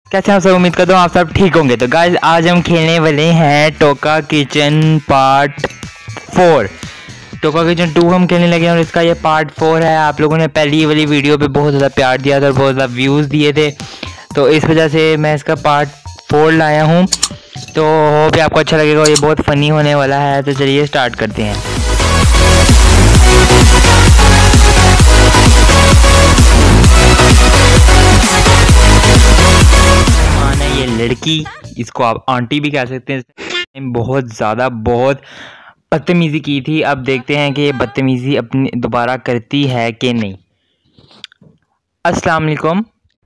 कैसे आप सब, उम्मीद करता हूँ आप सब ठीक होंगे। तो गाइस आज हम खेलने वाले हैं टोका किचन पार्ट 4। टोका किचन 2 हम खेलने लगे हैं और इसका ये पार्ट 4 है। आप लोगों ने पहली वाली वीडियो पे बहुत ज़्यादा प्यार दिया था और बहुत ज़्यादा व्यूज़ दिए थे, तो इस वजह से मैं इसका पार्ट 4 लाया हूँ। तो होप कि आपको अच्छा लगेगा और ये बहुत फ़नी होने वाला है। तो चलिए स्टार्ट करते हैं। ये लड़की, इसको आप आंटी भी कह सकते हैं, बहुत बदतमीज़ी की थी। अब देखते हैं कि ये बदतमीज़ी अपनी दोबारा करती है कि नहीं। अस्सलाम वालेकुम,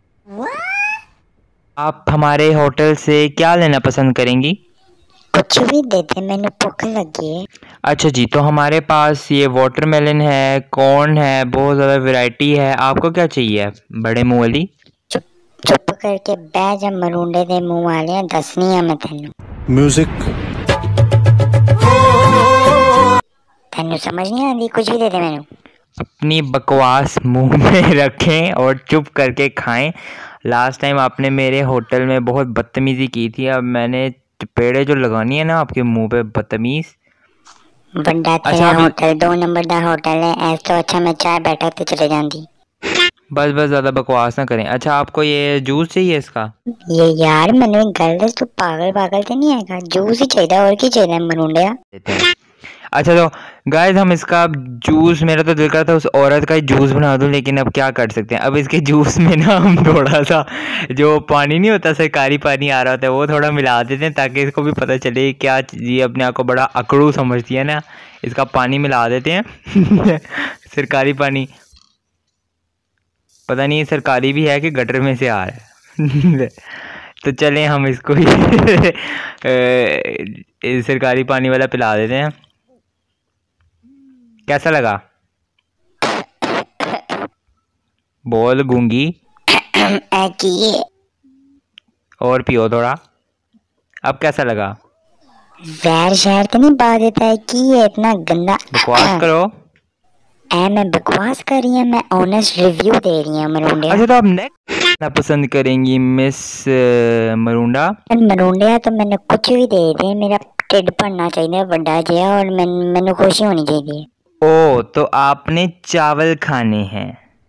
आप हमारे होटल से क्या लेना पसंद करेंगी? कुछ भी दे दे, मैंने भूख लगी है। अच्छा जी, तो हमारे पास ये वाटरमेलन है, कॉर्न है, बहुत ज़्यादा वैरायटी है। आपको क्या चाहिए बड़े मुँह वाली? चुप करके बैठ जा, मरूंडे दे मुंह वाले, दसनी है मैं तेनू। म्यूजिक तेनू समझ नहीं आती, कुछ भी दे दे मैनू। अपनी बकवास मुंह में रखें और चुप करके खाएं। लास्ट टाइम आपने मेरे होटल में बहुत बदतमीज़ी की थी, अब मैंने चपेड़े जो लगानी है ना आपके मुंह पे, बदतमीज़। बंदा तेरा होटल 2 नंबर का होटल है, ऐसा तो अच्छा मैं चाय बैठा ते चले जाती। बस ज़्यादा बकवास ना करें। अच्छा, आपको ये जूस चाहिए इसका? ये यार मैंने एक गल दस, तू पागल तो नहीं है? जूस ही चाहिए और की चाहिए मरूंडिया। अच्छा तो गाइस हम इसका जूस, मेरा तो दिल कर था उस औरत का ही जूस बना दूं, लेकिन अब क्या कर सकते हैं। अब इसके जूस में ना हम थोड़ा सा जो पानी नहीं होता, सरकारी पानी आ रहा होता है, वो थोड़ा मिला देते हैं ताकि इसको भी पता चले क्या ये अपने आप को बड़ा अकड़ू समझती है ना। इसका पानी मिला देते हैं सरकारी पानी, पता नहीं सरकारी भी है कि गटर में से आ रहा है तो चलें हम इसको सरकारी पानी वाला पिला देते हैं। कैसा लगा? बोल गूंगी और पियो थोड़ा। अब कैसा लगा? जहर शहर तो नहीं पा देता है कि ये इतना गंदा। बकवास करो। मैं बकवास कर रही हूँ, मैं ऑनेस्ट रिव्यू दे रही हूँ मरूंडिया। अच्छा तो आप नेक्स्ट क्या पसंद करेंगी मिस मरूंडा? मरूंडिया तो मैंने कुछ भी दे दे, मेरा टिड पड़ना चाहिए बड़ा जिया और मैंने खुशी होनी चाहिए। ओ तो आपने चावल खाने हैं?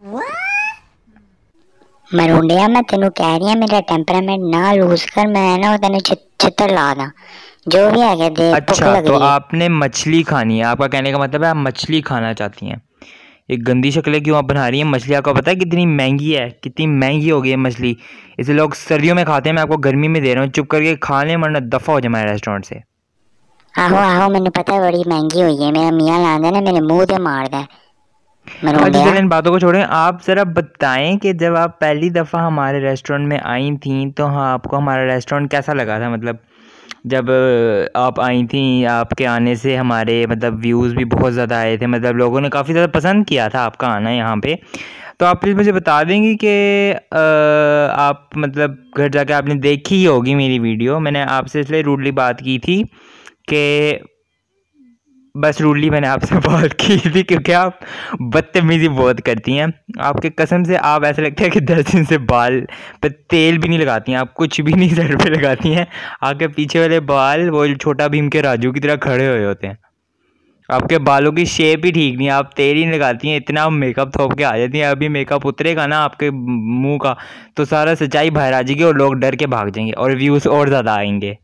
मरूंडिया मैं तेनू कह रही हूँ मेरा टेम्परामेंट ना लूज कर, मैं ना तेन चित्र ला दा जो भी है दे। अच्छा तो आपने मछली खानी है, आपका कहने का मतलब है आप मछली खाना चाहती हैं। एक गंदी शक्लें क्यों आप बना रही हैं? मछली आपको पता है कितनी महंगी है, कितनी महंगी हो गई है मछली। इसे लोग सर्दियों में खाते हैं, मैं आपको गर्मी में दे रहा हूँ। चुप करके खा लें वरना दफ़ा हो जाए हमारे रेस्टोरेंट से। आहो मैंने पता है बड़ी महंगी हुई है, मेरा मियाँ लांदा ना मेरे मुंह पे मार दे। अच्छा इन बातों को छोड़ें, आप ज़रा बताएं कि जब आप पहली दफ़ा हमारे रेस्टोरेंट में आई थी तो हाँ आपको हमारा रेस्टोरेंट कैसा लगा था? मतलब जब आप आई थी, आपके आने से हमारे मतलब व्यूज़ भी बहुत ज़्यादा आए थे, मतलब लोगों ने काफ़ी ज़्यादा पसंद किया था आपका आना यहाँ पे। तो आप प्लीज़ मुझे बता देंगी कि आप मतलब घर जाके आपने देखी ही होगी मेरी वीडियो। मैंने आपसे इसलिए रूडली बात की थी कि बस रूडली मैंने आपसे बात की थी क्योंकि आप बदतमीज़ी बहुत करती हैं। आपके कसम से आप ऐसा लगता है कि 10 दिन से बाल पे तेल भी नहीं लगाती हैं, आप कुछ भी नहीं सर पे लगाती हैं। आपके पीछे वाले बाल वो छोटा भीम के राजू की तरह खड़े हुए होते हैं। आपके बालों की शेप ही ठीक नहीं है, आप तेल ही नहीं लगाती हैं, इतना मेकअप थोप के आ जाती हैं। अभी मेकअप उतरेगा ना आपके मुँह का तो सारा सच्चाई बाहर आ जाएगी और लोग डर के भाग जाएंगे और व्यूज़ और ज़्यादा आएंगे।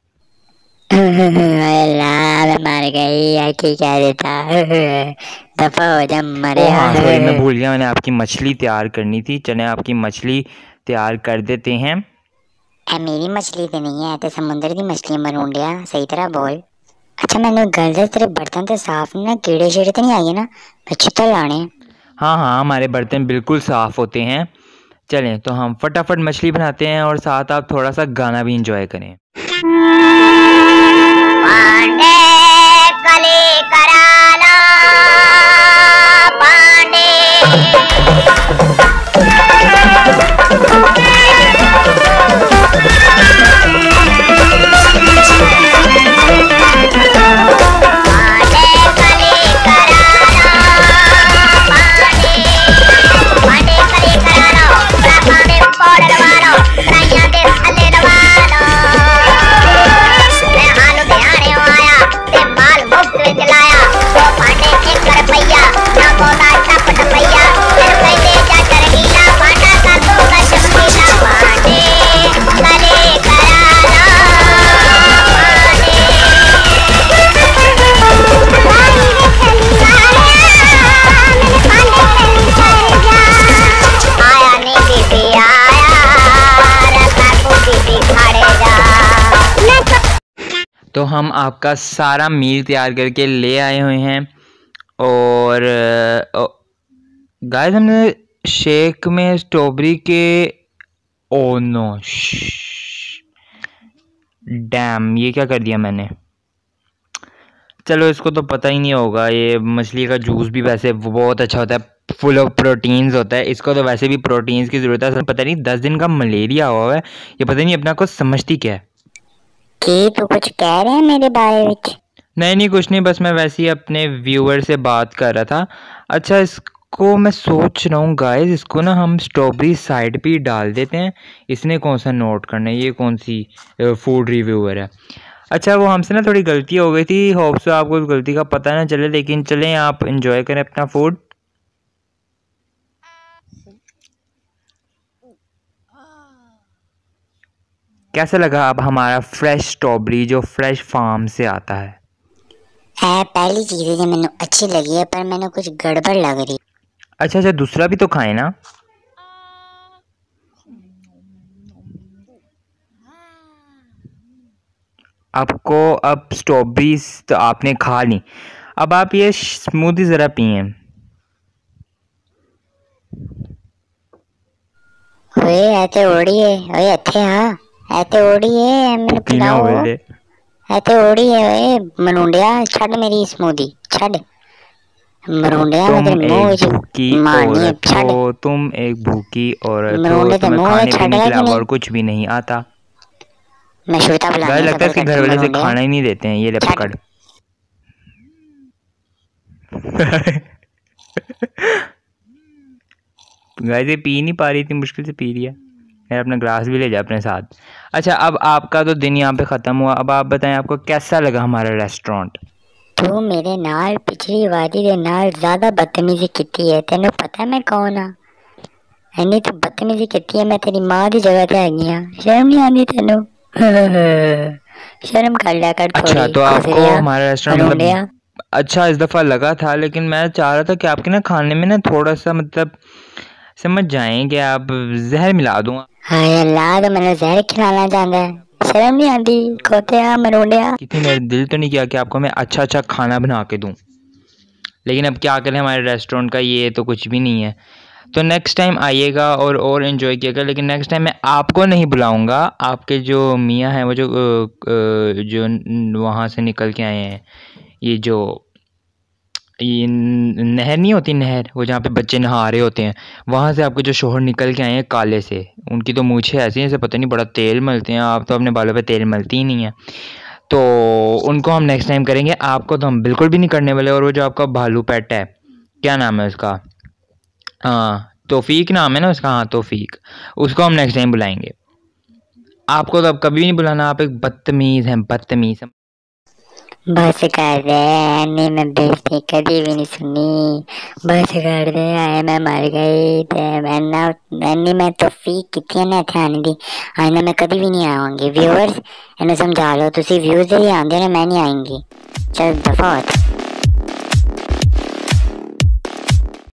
मार गई क्या देता दफा हो जा मरे। हाँ सॉरी मैं भूल गया, मैंने आपकी मछली तैयार करनी थी। चले आपकी मछली तैयार कर देते हैं। मेरी मछली तो नहीं है, तो समुद्र की मछली मरूंडिया, सही तरह बोल। अच्छा मैंने गल दे, तेरे बर्तन तो साफ ना, कीड़े शीड़े तो नहीं आए ना? अच्छी तो लाने। हाँ हमारे बर्तन बिल्कुल साफ़ होते हैं। चलें तो हम फटाफट मछली बनाते हैं और साथ आप थोड़ा सा गाना भी इंजॉय करें। पांडे कली कराना पांडे पांडे कली कराना पांडे पाउडर मारो, राइया दे तो हम आपका सारा मील तैयार करके ले आए हुए हैं। और गाइस हमने शेक में स्ट्रॉबेरी के, ओ नो, डैम, ये क्या कर दिया मैंने। चलो इसको तो पता ही नहीं होगा, ये मछली का जूस भी वैसे बहुत अच्छा होता है, फुल ऑफ प्रोटीन्स होता है, इसको तो वैसे भी प्रोटीन्स की ज़रूरत है। पता नहीं 10 दिन का मलेरिया हुआ है, ये पता नहीं अपना कुछ समझती क्या है। कि तू कुछ कह रहे हैं मेरे बारे में? नहीं कुछ नहीं, बस मैं वैसे ही अपने व्यूअर से बात कर रहा था। अच्छा इसको मैं सोच रहा हूँ गाइस, इसको ना हम स्ट्रॉबेरी साइड पे ही डाल देते हैं। इसने कौन सा नोट करना है, ये कौन सी फूड रिव्यूअर है। अच्छा वो हमसे ना थोड़ी गलती हो गई थी, होप सो आपको उस गलती का पता ना चले, लेकिन चलें आप इंजॉय करें अपना फूड। कैसा लगा अब हमारा फ्रेश स्ट्रॉबेरी जो फ्रेश फार्म से आता है? पहली चीज़ जो मैंने अच्छी लगी है, पर मैंने कुछ गड़बड़ लग रही। अच्छा दूसरा भी तो खाए ना। आपको अब स्ट्रॉबेरी तो आपने खा ली, अब आप ये स्मूदी ज़रा पिए। ओए ऐसे ओड़ी है, ओए अच्छे हाँ ऐसे ओड़ी है, मैंने पिलाओ ऐसे ओड़ी है। ओए मनुंडिया छड़ मेरी स्मूदी छड़, मरुंडिया तुम तेरे मुंह एक भूखी औरत हो, तुम एक भूखी औरत हो, तुम्हें खाने पीने के अलावा और कुछ भी नहीं आता। मैं श्वेता बुलाने लगता है इसके घर वाले से खाना ही नहीं देते हैं, ये ले पकड़। गाइस ये पी नहीं पा रही थी, मुश्किल से पी रही है। यार अपना ग्लास भी ले जा अपने साथ। अच्छा अब आपका तो दिन यहाँ पे ख़त्म हुआ, अब आप बताएं आपको कैसा लगा हमारा रेस्टोरेंट। तू मेरे नाल पिछली वारी दे नाल ज़्यादा बदतमीजी की है, तेनों पता है मैं कौन हाँ? इन्नी तो बदतमीजी की है, मैं तेरी माँ की जगह पे आ गई हाँ। शर्म नहीं आती तेनों? शर्म कर लिया कर थोड़ी। अच्छा तो आपको हमारा रेस्टोरेंट मतलब अच्छा इस दफ़ा लगा था, लेकिन मैं चाह रहा था कि आपके ना खाने में ना थोड़ा सा मतलब समझ जाएं कि आप जहर मिला दूँ। हाय अल्लाह, तो मैंने जहर खिलाना चाहता है, शर्म नहीं आती खोतिया मरोड़िया। कितनी मेरा दिल तो नहीं किया कि आपको मैं अच्छा अच्छा खाना बना के दूँ, लेकिन अब क्या करें हमारे रेस्टोरेंट का ये तो कुछ भी नहीं है। तो नेक्स्ट टाइम आइएगा और इन्जॉय कीजिएगा, लेकिन नेक्स्ट टाइम मैं आपको नहीं बुलाऊंगा, आपके जो मियाँ हैं वो जो वहाँ से निकल के आए हैं, ये नहर नहीं होती, नहर वो जहाँ पे बच्चे नहा रहे होते हैं, वहाँ से आपके जो शोहर निकल के आए हैं काले से, उनकी तो मूछें ऐसी हैं जैसे पता नहीं बड़ा तेल मलते हैं। आप तो अपने बालों पे तेल मलती ही नहीं है, तो उनको हम नेक्स्ट टाइम करेंगे, आपको तो हम बिल्कुल भी नहीं करने वाले। और वो जो आपका भालू पेट है, क्या नाम है उसका, हाँ तौफीक नाम है ना उसका, हाँ तौफीक, उसको हम नेक्स्ट टाइम बुलाएंगे। आपको तो अब कभी नहीं बुलाना, आप एक बदतमीज़ हैं, बदतमीज़। बस कर दे, अन्नी मैं बेइज्जती कभी भी नहीं सुनी। बस कर दे, आए मैं मर गई ते अन्नी मैं तौफीक कितनी ने इत्थे आने दी, आइंदा मैं कभी भी नहीं आऊंगी। व्यूअर्स इन्हें समझा लो, तुसी व्यूज़ ही आंदे ने, मैं नहीं आएंगी। चल दफा हो।